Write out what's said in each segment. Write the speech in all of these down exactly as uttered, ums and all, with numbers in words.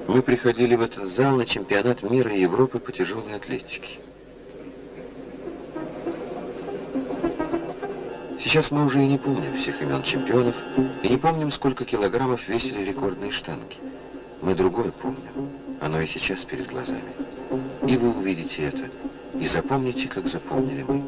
Мы приходили в этот зал на чемпионат мира и Европы по тяжелой атлетике. Сейчас мы уже и не помним всех имен чемпионов, и не помним, сколько килограммов весили рекордные штанги. Мы другое помним. Оно и сейчас перед глазами. И вы увидите это, и запомните, как запомнили мы.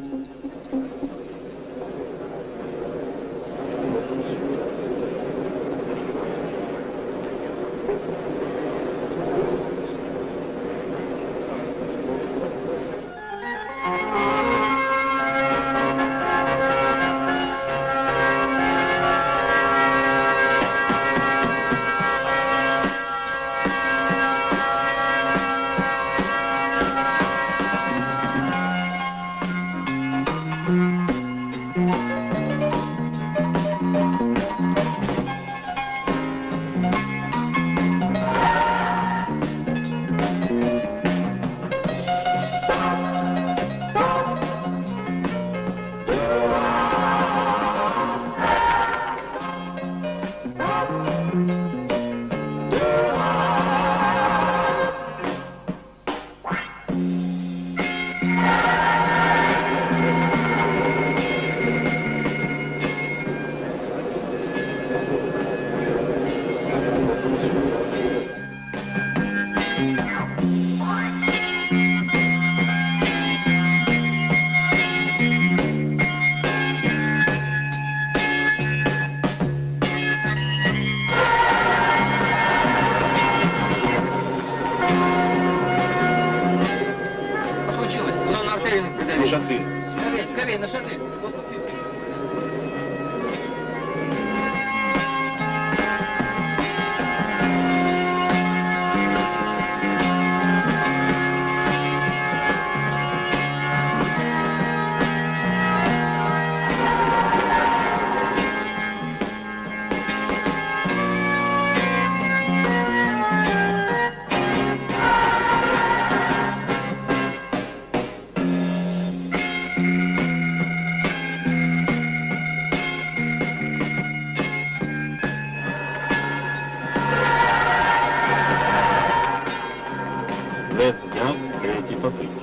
Вес взят с третьей попытки.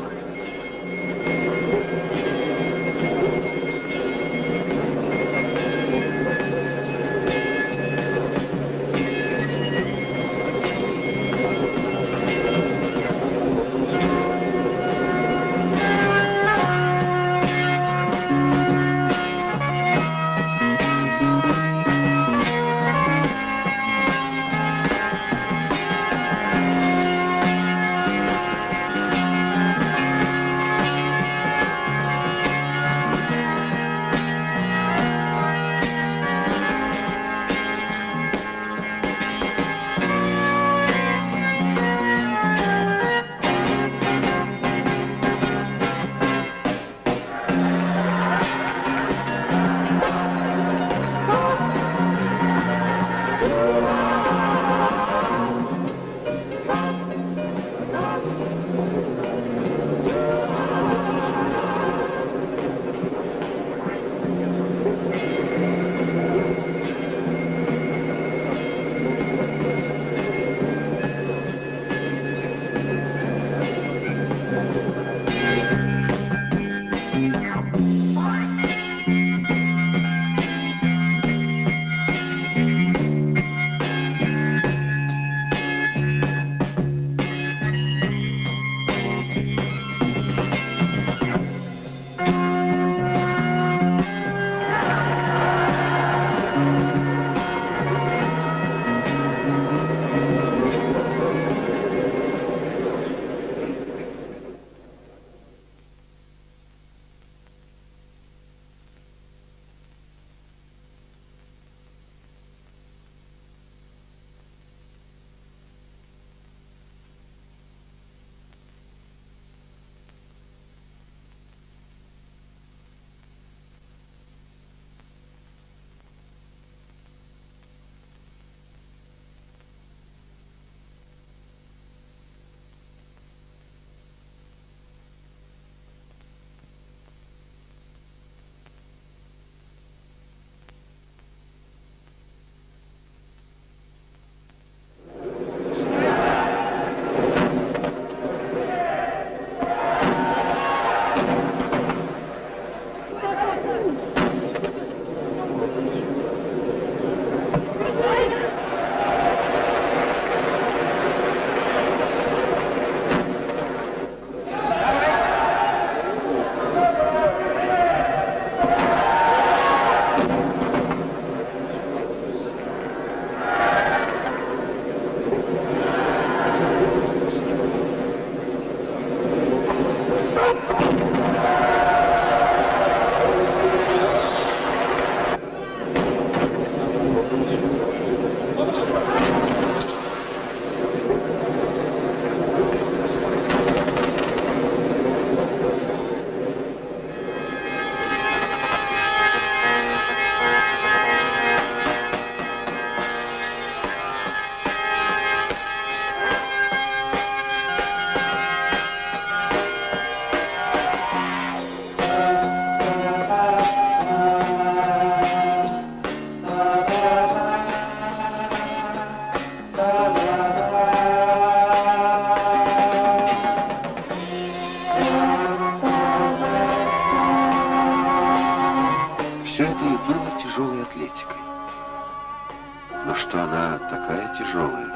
но что она такая тяжелая.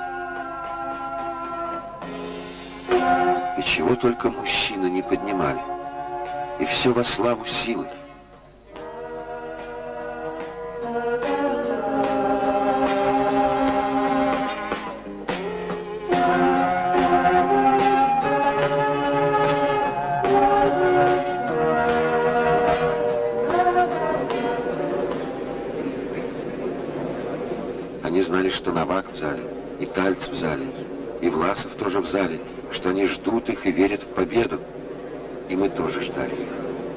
И чего только мужчины не поднимали. И все во славу силы. Они знали, что Новак в зале, и Тальц в зале, и Власов тоже в зале, что они ждут их и верят в победу. И мы тоже ждали их.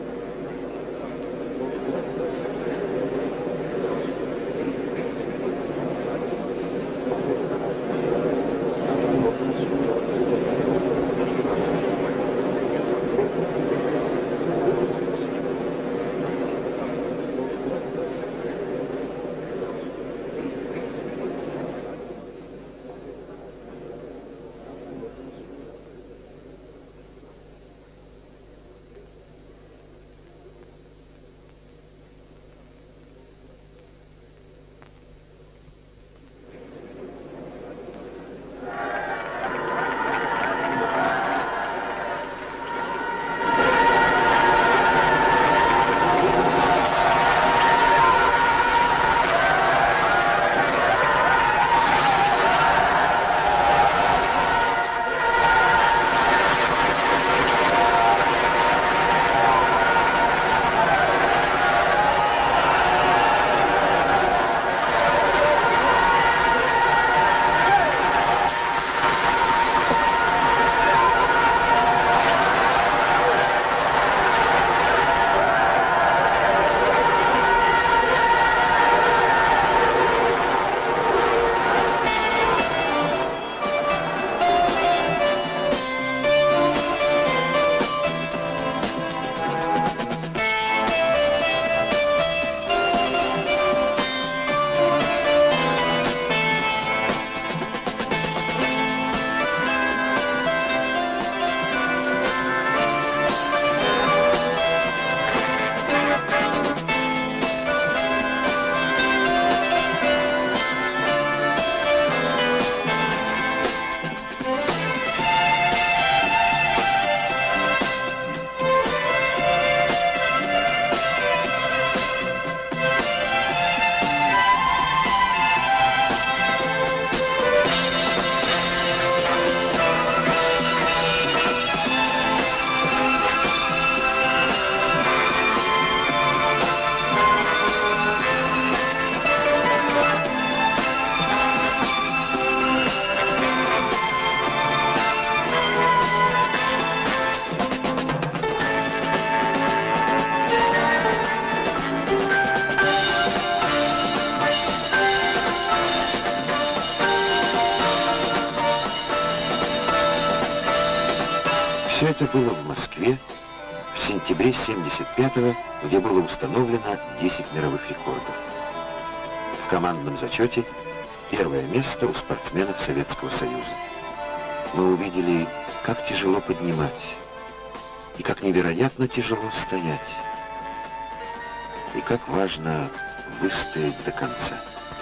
Все это было в Москве в сентябре семьдесят пятого, где было установлено десять мировых рекордов. В командном зачете первое место у спортсменов Советского Союза. Мы увидели, как тяжело поднимать, и как невероятно тяжело стоять, и как важно выстоять до конца.